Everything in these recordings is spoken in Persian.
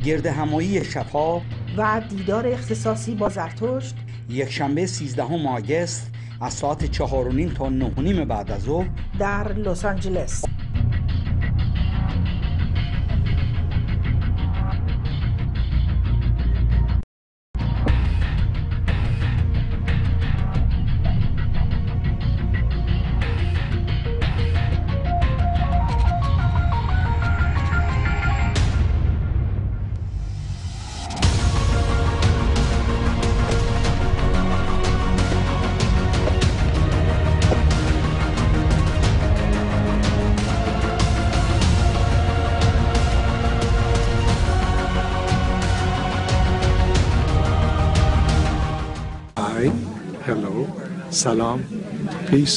گرد همایی شب‌ها و دیدار اختصاصی با زرتشت یکشنبه 13 آگوست از ساعت 4:30 تا 9:30 بعد از ظهر در لس آنجلس. Hi, hello, salam, peace.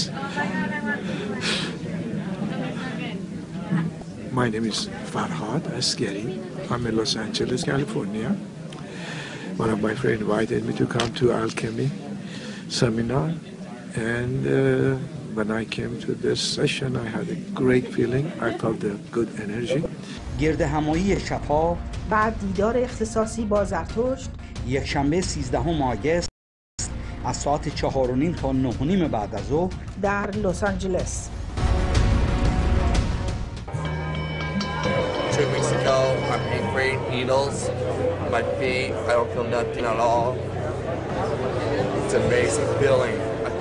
My name is Farhad Asghari. I'm in Los Angeles, California. One of my friends invited me to come to alchemy seminar, and when I came to this session, I had a great feeling. I felt a good energy. گرد همایی شب‌ها و دیدار اختصاصی با زرتشت یکشنبه 13 آگوست از ساعت 4:30 تا 9:30 بعد از ظهر در لس آنجلس. 2 weeks ago, I'm in great needles. My feet, I don't feel nothing at all. It's an amazing feeling.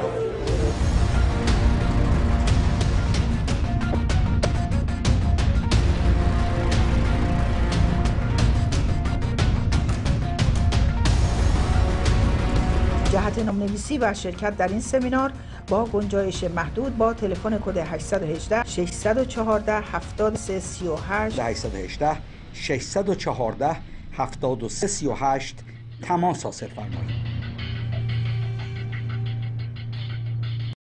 جهت نام‌نویسی و شرکت در این سمینار با گنجایش محدود با تلفن کد 818 614 7338 818 614 7338 تماس حاصل فرمایید.